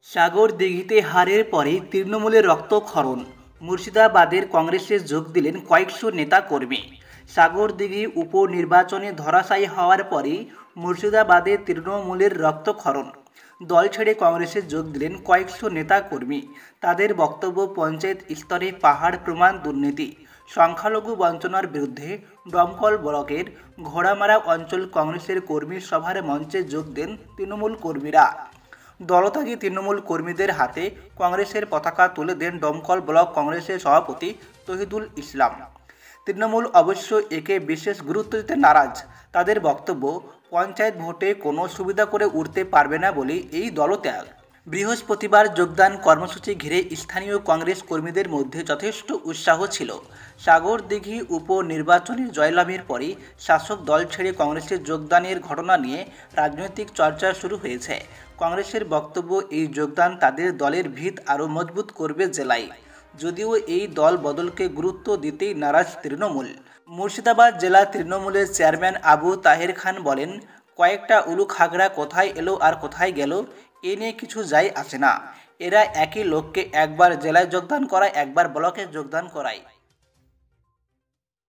সাগর দিঘিতে হারের পরে তৃণমূলের রক্তক্ষরণ। মুর্শিদাবাদের কংগ্রেসে যোগ দিলেন কয়েকশো নেতাকর্মী। সাগরদিঘি উপনির্বাচনে ধরাশায়ী হওয়ার পরেই মুর্শিদাবাদে তৃণমূলের রক্তক্ষরণ। দল ছেড়ে কংগ্রেসে যোগ দিলেন কয়েকশো নেতাকর্মী। তাদের বক্তব্য, পঞ্চায়েত স্তরে পাহাড় প্রমাণ দুর্নীতি, সংখ্যালঘু বঞ্চনার বিরুদ্ধে দমকল ব্লকের ঘোড়ামারা অঞ্চল কংগ্রেসের কর্মী সভার মঞ্চে যোগ দেন তৃণমূল কর্মীরা। দলত্যাগী তৃণমূল কর্মীদের হাতে কংগ্রেসের পতাকা তুলে দেন দমকল ব্লক কংগ্রেসের সভাপতি তহিদুল ইসলাম। তৃণমূল অবশ্য একে বিশেষ গুরুত্ব দিতে নারাজ। তাদের বক্তব্য, পঞ্চায়েত ভোটে কোনো সুবিধা করে উঠতে পারবে না বলে এই দলত্যাগ। বৃহস্পতিবার যোগদান কর্মসূচি ঘিরে স্থানীয় কংগ্রেস কর্মীদের মধ্যে যথেষ্ট উৎসাহ ছিল। সাগরদিঘি উপনির্বাচনে জয়লাভের পরই শাসক দল ছেড়ে কংগ্রেসে যোগদানের ঘটনা নিয়ে রাজনৈতিক চর্চা শুরু হয়েছে। কংগ্রেসের বক্তব্য, এই যোগদান তাদের দলের ভিত আরও মজবুত করবে জেলায়। যদিও এই দল বদলকে গুরুত্ব দিতেই নারাজ তৃণমূল। মুর্শিদাবাদ জেলা তৃণমূলের চেয়ারম্যান আবু তাহের খান বলেন, কয়েকটা উলু খাগড়া কোথায় এলো আর কোথায় গেল এ নিয়ে কিছু যায় আসে না। এরা একই লোককে একবার জেলায় যোগদান করায়, একবার ব্লকে যোগদান করায়।